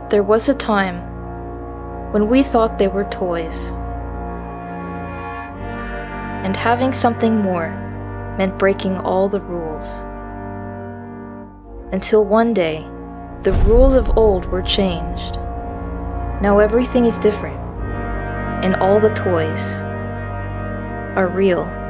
There was a time when we thought they were toys, and having something more meant breaking all the rules. Until one day, the rules of old were changed. Now everything is different, and all the toys are real.